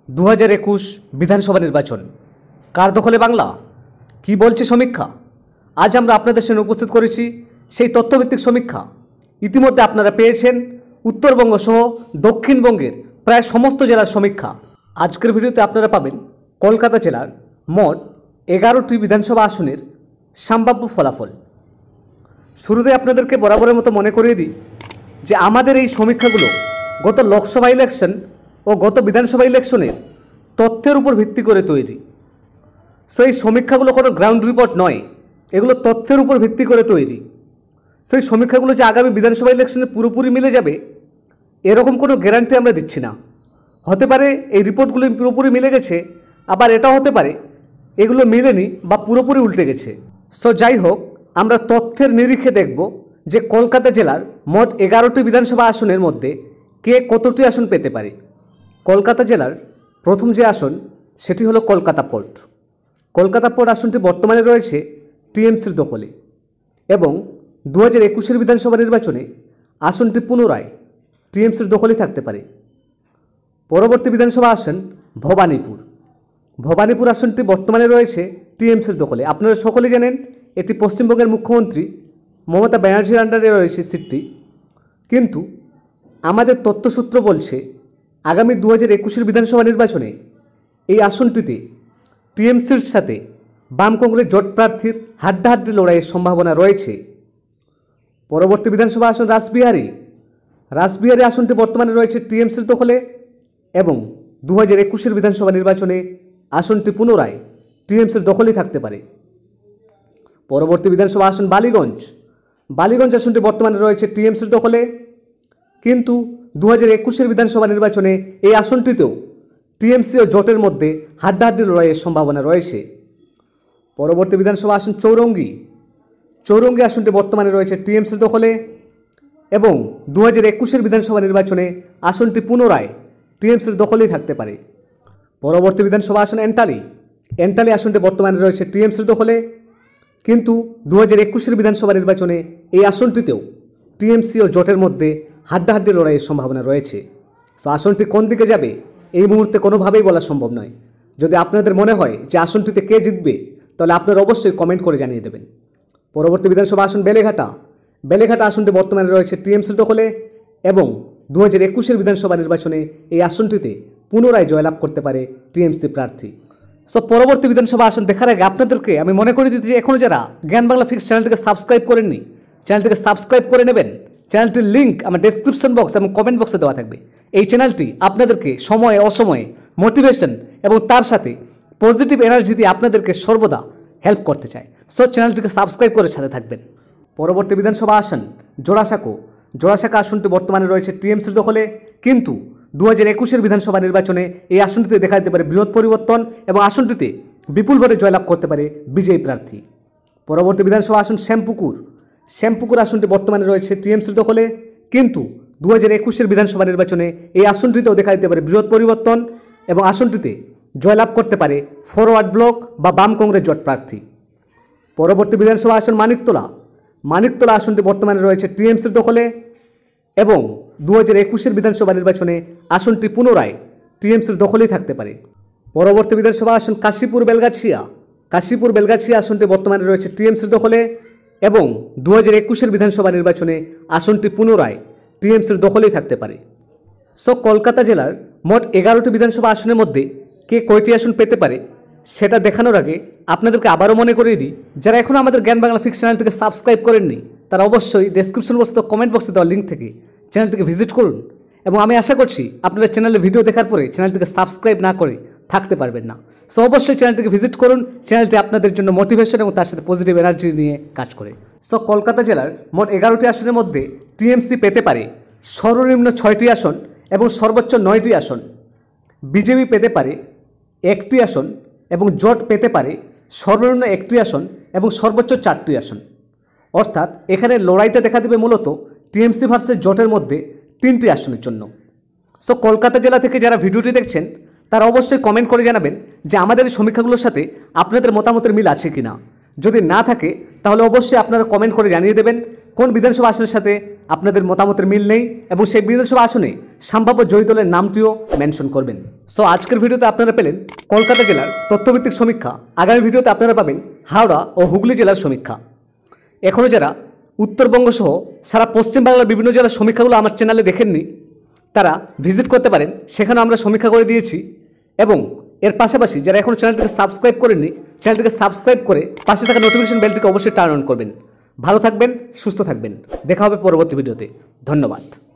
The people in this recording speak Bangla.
2021 বিধানসভা নির্বাচন কার দখলে বাংলা কি বলছে সমীক্ষা। আজ আমরা আপনাদের সামনে উপস্থিত করেছি সেই তথ্যভিত্তিক সমীক্ষা। ইতিমধ্যে আপনারা পেয়েছেন উত্তরবঙ্গ সহ দক্ষিণবঙ্গের প্রায় সমস্ত জেলার সমীক্ষা। আজকের ভিডিওতে আপনারা পাবেন কলকাতা জেলার মোট 11টি বিধানসভা আসনের সম্ভাব্য ফলাফল। শুরুতে আপনাদেরকে বরাবরের মতো মনে করিয়ে দিই যে আমাদের এই সমীক্ষাগুলো গত লোকসভা ইলেকশন ও গত বিধানসভা ইলেকশনের তথ্যের উপর ভিত্তি করে তৈরি। সো এই সমীক্ষাগুলো কোনো গ্রাউন্ড রিপোর্ট নয়, এগুলো তথ্যের উপর ভিত্তি করে তৈরি। সেই সমীক্ষাগুলো যে আগামী বিধানসভা ইলেকশনে পুরোপুরি মিলে যাবে এরকম কোনো গ্যারান্টি আমরা দিচ্ছি না। হতে পারে এই রিপোর্টগুলো পুরোপুরি মিলে গেছে, আবার এটাও হতে পারে এগুলো মিলেনি বা পুরোপুরি উল্টে গেছে। সো যাই হোক, আমরা তথ্যের নিরিখে দেখব যে কলকাতা জেলার মোট 11টি বিধানসভা আসনের মধ্যে কে কতটি আসন পেতে পারে। কলকাতা জেলার প্রথম যে আসন সেটি হলো কলকাতা পোর্ট। কলকাতা পোর্ট আসনটি বর্তমানে রয়েছে টিএমসির দখলে এবং 2021 বিধানসভা নির্বাচনে আসনটি পুনরায় টিএমসির দখলে থাকতে পারে। পরবর্তী বিধানসভা আসন ভবানীপুর। ভবানীপুর আসনটি বর্তমানে রয়েছে টিএমসির দখলে। আপনারা সকলে জানেন এটি পশ্চিমবঙ্গের মুখ্যমন্ত্রী মমতা ব্যানার্জির আন্ডারে রয়েছে সিটটি, কিন্তু আমাদের তথ্যসূত্র বলছে আগামী 2021 বিধানসভা নির্বাচনে এই আসনটিতে টিএমসির সাথে বাম কংগ্রেস জোট প্রার্থীর হাড্ডাহাড্ডি লড়াইয়ের সম্ভাবনা রয়েছে। পরবর্তী বিধানসভা আসন রাসবিহারী। রাসবিহারী আসনটি বর্তমানে রয়েছে টিএমসির দখলে এবং 2021 বিধানসভা নির্বাচনে আসনটি পুনরায় টিএমসির দখলেই থাকতে পারে। পরবর্তী বিধানসভা আসন বালিগঞ্জ। বালিগঞ্জ আসনটি বর্তমানে রয়েছে টিএমসির দখলে, কিন্তু 2021 বিধানসভা নির্বাচনে এই আসনটিতেও টিএমসি ও জোটের মধ্যে হাড্ডাহাড্ডি লড়াইয়ের সম্ভাবনা রয়েছে। পরবর্তী বিধানসভা আসন চৌরঙ্গি। চৌরঙ্গি আসনটি বর্তমানে রয়েছে টিএমসির দখলে এবং 2021 বিধানসভা নির্বাচনে আসনটি পুনরায় টিএমসির দখলেই থাকতে পারে। পরবর্তী বিধানসভা আসন এন্টালি। এন্টালি আসনটি বর্তমানে রয়েছে টিএমসির দখলে, কিন্তু 2021 বিধানসভা নির্বাচনে এই আসনটিতেও টিএমসি ও জোটের মধ্যে হাড্ডাহাড্ডি লড়াইয়ের সম্ভাবনা রয়েছে। সো আসনটি কোন দিকে যাবে এই মুহূর্তে কোনোভাবেই বলা সম্ভব নয়। যদি আপনাদের মনে হয় যে আসনটিতে কে জিতবে তাহলে আপনারা অবশ্যই কমেন্ট করে জানিয়ে দেবেন। পরবর্তী বিধানসভা আসন বেলেঘাটা। বেলেঘাটা আসনটি বর্তমানে রয়েছে টিএমসির দখলে এবং 2021 বিধানসভা নির্বাচনে এই আসনটিতে পুনরায় জয়লাভ করতে পারে টিএমসি প্রার্থী। সো পরবর্তী বিধানসভা আসন দেখার আগে আপনাদেরকে আমি মনে করে দিতে যে এখনও যারা জ্ঞান বাংলা ফিক্স চ্যানেলটিকে সাবস্ক্রাইব করেননি চ্যানেলটিকে সাবস্ক্রাইব করে নেবেন। চ্যানেলটির লিঙ্ক আমার ডেসক্রিপশন বক্স এবং কমেন্ট বক্সে দেওয়া থাকবে। এই চ্যানেলটি আপনাদেরকে সময়ে অসময়ে মোটিভেশন এবং তার সাথে পজিটিভ এনার্জি দিয়ে আপনাদেরকে সর্বদা হেল্প করতে চায়। সো চ্যানেলটিকে সাবস্ক্রাইব করে সাথে থাকবেন। পরবর্তী বিধানসভা আসন জোড়াসাঁকো। জোড়াসাঁকো আসনটি বর্তমানে রয়েছে টিএমসির দখলে, কিন্তু 2021 বিধানসভা নির্বাচনে এই আসনটিতে দেখা যেতে পারে বৃহৎ পরিবর্তন এবং আসনটিতে বিপুল ভোটে জয়লাভ করতে পারে বিজয়ী প্রার্থী। পরবর্তী বিধানসভা আসন শ্যামপুকুর। শ্যামপুকুর আসনটি বর্তমানে রয়েছে টিএমসির দখলে, কিন্তু 2021 বিধানসভা নির্বাচনে এই আসনটিতেও দেখা যেতে পারে বৃহৎ পরিবর্তন এবং আসনটিতে জয়লাভ করতে পারে ফরওয়ার্ড ব্লক বা বাম কংগ্রেস জোট প্রার্থী। পরবর্তী বিধানসভা আসন মানিকতলা। মানিকতলা আসনটি বর্তমানে রয়েছে টিএমসির দখলে এবং 2021 বিধানসভা নির্বাচনে আসনটি পুনরায় টিএমসির দখলেই থাকতে পারে। পরবর্তী বিধানসভা আসন কাশীপুর বেলগাছিয়া। কাশীপুর বেলগাছিয়া আসনটি বর্তমানে রয়েছে টিএমসির দখলে এবং 2021 বিধানসভা নির্বাচনে আসনটি পুনরায় টিএমসির দখলেই থাকতে পারে। সো কলকাতা জেলার মোট 11টি বিধানসভা আসনের মধ্যে কে কয়টি আসন পেতে পারে সেটা দেখানোর আগে আপনাদেরকে আবারও মনে করিয়ে দিই, যারা এখনও আমাদের জ্ঞান বাংলা ফিক্স চ্যানেলটিকে সাবস্ক্রাইব করেননি তারা অবশ্যই ডেসক্রিপশন বক্স ও কমেন্ট বক্সে দেওয়া লিঙ্ক থেকে চ্যানেলটিকে ভিজিট করুন। এবং আমি আশা করছি আপনারা চ্যানেলে ভিডিও দেখার পরে চ্যানেলটিকে সাবস্ক্রাইব না করে থাকতে পারবেন না। সো অবশ্যই চ্যানেলটিকে ভিজিট করুন। চ্যানেলটি আপনাদের জন্য মোটিভেশন এবং তার সাথে পজিটিভ এনার্জি নিয়ে কাজ করে। সো কলকাতা জেলার মোট 11টি আসনের মধ্যে টিএমসি পেতে পারে সর্বনিম্ন 6টি আসন এবং সর্বোচ্চ 9টি আসন। বিজেপি পেতে পারে 1টি আসন এবং জোট পেতে পারে সর্বনিম্ন 1টি আসন এবং সর্বোচ্চ 4টি আসন। অর্থাৎ এখানে লড়াইটা দেখা দেবে মূলত টিএমসি ভার্সেস জোটের মধ্যে 3টি আসনের জন্য। সো কলকাতা জেলা থেকে যারা ভিডিওটি দেখছেন তারা অবশ্যই কমেন্ট করে জানাবেন যে আমাদের এই সমীক্ষাগুলোর সাথে আপনাদের মতামতের মিল আছে কিনা। যদি না থাকে তাহলে অবশ্যই আপনারা কমেন্ট করে জানিয়ে দেবেন কোন বিধানসভা আসনের সাথে আপনাদের মতামতের মিল নেই এবং সেই বিধানসভা আসনে সম্ভাব্য জয়ী দলের নামটিও মেনশন করবেন। সো আজকের ভিডিওতে আপনারা পেলেন কলকাতা জেলার তথ্যভিত্তিক সমীক্ষা। আগামী ভিডিওতে আপনারা পাবেন হাওড়া ও হুগলি জেলার সমীক্ষা। এখনও যারা উত্তরবঙ্গ সহ সারা পশ্চিমবাংলার বিভিন্ন জেলার সমীক্ষাগুলো আমার চ্যানেলে দেখেননি, তারা ভিজিট করতে পারেন। সেখানে আমরা সমীক্ষা করে দিয়েছি। এবং এর পাশাপাশি যারা এখনও চ্যানেলটিকে সাবস্ক্রাইব করেননি, চ্যানেলটিকে সাবস্ক্রাইব করে পাশে থাকা নোটিফিকেশন বেলটিকে অবশ্যই টার্ন অন করবেন। ভালো থাকবেন, সুস্থ থাকবেন। দেখা হবে পরবর্তী ভিডিওতে। ধন্যবাদ।